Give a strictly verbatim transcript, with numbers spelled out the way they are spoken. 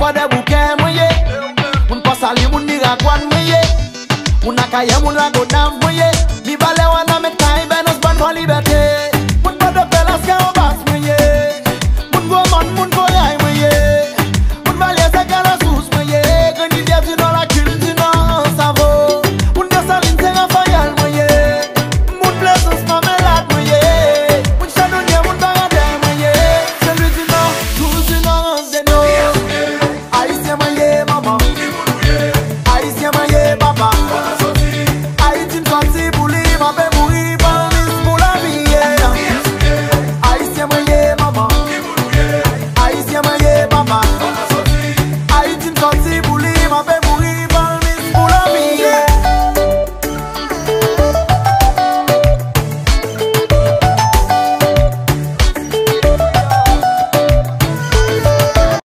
pas de bouquet mouillé. Moun pas sali, moun ni rakwan mouillé. Moun akaye, moun ragodam mouillé. Mi bale wana met kai ben os ban for liberté.